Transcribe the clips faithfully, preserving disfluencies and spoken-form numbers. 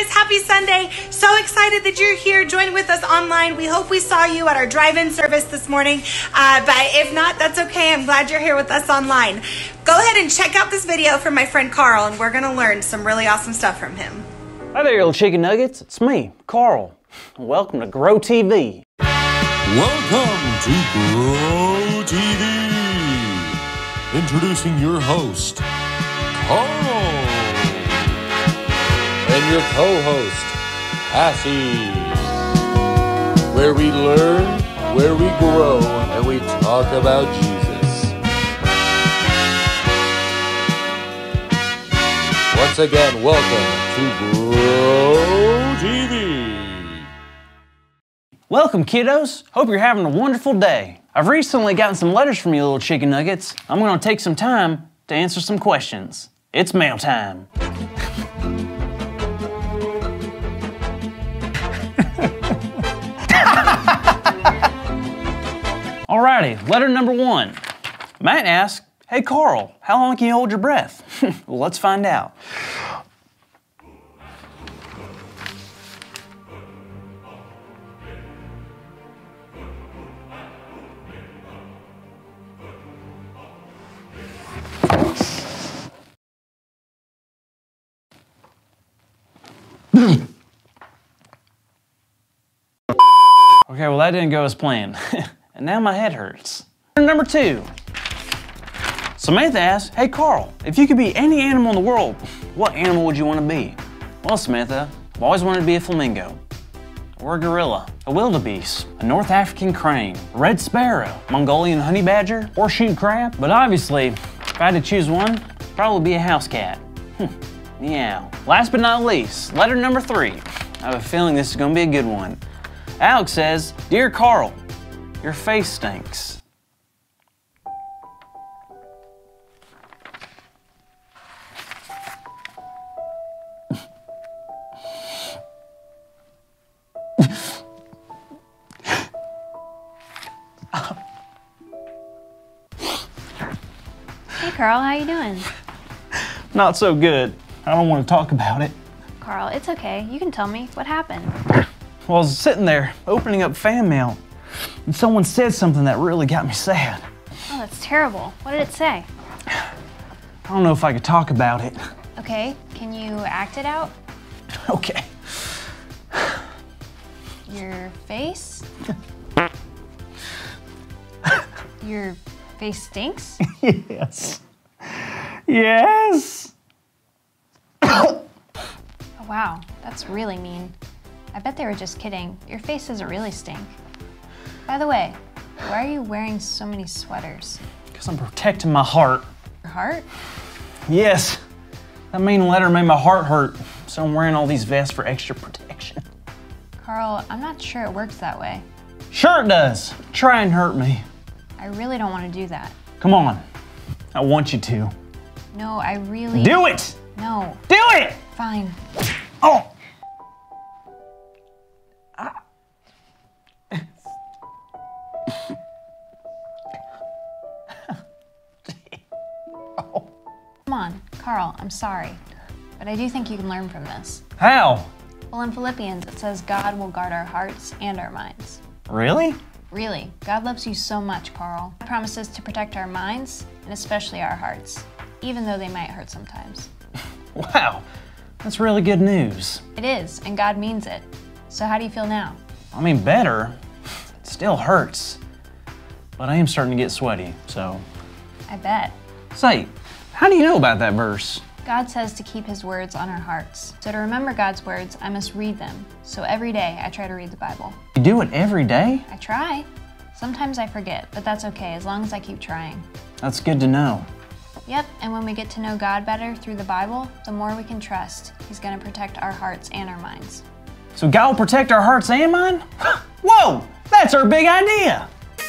guys, happy Sunday. So excited that you're here joining with us online. We hope we saw you at our drive-in service this morning, uh, but if not, that's okay. I'm glad you're here with us online. Go ahead and check out this video from my friend Carl, and we're gonna learn some really awesome stuff from him. Hi there, little chicken nuggets. It's me, Carl. Welcome to Grow T V. Welcome to Grow T V. Introducing your host, Carl. And your co-host, Cassie. Where we learn, where we grow, and we talk about Jesus. Once again, welcome to Grow T V. Welcome, kiddos. Hope you're having a wonderful day. I've recently gotten some letters from you little chicken nuggets. I'm gonna take some time to answer some questions. It's mail time. Alrighty, letter number one. Matt asks, hey Carl, how long can you hold your breath? Well, let's find out. Okay, well that didn't go as planned. And now my head hurts. Number two. Samantha asks, hey Carl, if you could be any animal in the world, what animal would you want to be? Well, Samantha, I've always wanted to be a flamingo, or a gorilla, a wildebeest, a North African crane, a red sparrow, Mongolian honey badger, horseshoe crab. But obviously, if I had to choose one, it'd probably be a house cat. Meow. Last but not least, letter number three. I have a feeling this is going to be a good one. Alex says, dear Carl, your face stinks. Hey Carl, how you doing? Not so good. I don't want to talk about it. Carl, it's okay. You can tell me. What happened? Well, I was sitting there opening up fan mail, and someone said something that really got me sad. Oh, that's terrible. What did it say? I don't know if I could talk about it. Okay, can you act it out? Okay. Your face? Your face stinks? Yes. Yes. Oh, wow, that's really mean. I bet they were just kidding. Your face doesn't really stink. By the way, why are you wearing so many sweaters? Because I'm protecting my heart. Your heart? Yes. That mean letter made my heart hurt, so I'm wearing all these vests for extra protection. Carl, I'm not sure it works that way. Sure it does. Try and hurt me. I really don't want to do that. Come on. I want you to. No, I really... Do it! No. Do it! Fine. Oh! Come on, Carl, I'm sorry, but I do think you can learn from this. How? Well, in Philippians, it says God will guard our hearts and our minds. Really? Really, God loves you so much, Carl. He promises to protect our minds, and especially our hearts, even though they might hurt sometimes. Wow, that's really good news. It is, and God means it. So how do you feel now? I mean, better. It still hurts. But I am starting to get sweaty, so. I bet. Say, how do you know about that verse? God says to keep his words on our hearts. So to remember God's words, I must read them. So every day I try to read the Bible. You do it every day? I try. Sometimes I forget, but that's okay as long as I keep trying. That's good to know. Yep, and when we get to know God better through the Bible, the more we can trust He's going to protect our hearts and our minds. So God will protect our hearts and mind? Whoa, that's our big idea.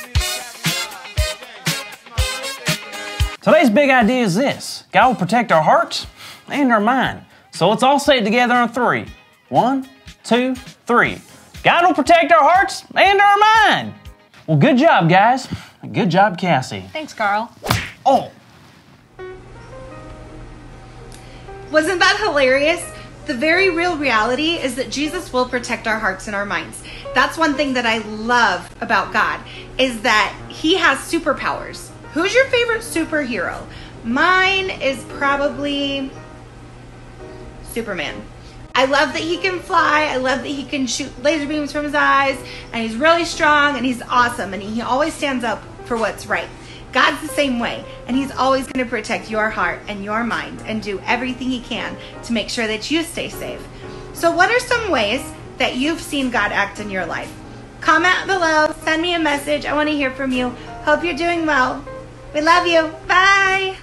Today's big idea is this. God will protect our hearts and our mind. So let's all say it together on three. One, two, three. God will protect our hearts and our mind. Well, good job, guys. Good job, Cassie. Thanks, Carl. Oh. Wasn't that hilarious? the very real reality is that Jesus will protect our hearts and our minds. That's one thing that I love about God, is that he has superpowers. Who's your favorite superhero? Mine is probably Superman. I love that he can fly. I love that he can shoot laser beams from his eyes, and he's really strong, and he's awesome, and he always stands up for what's right. God's the same way, and he's always going to protect your heart and your mind and do everything he can to make sure that you stay safe. So what are some ways that you've seen God act in your life? Comment below, send me a message. I want to hear from you. Hope you're doing well. We love you. Bye.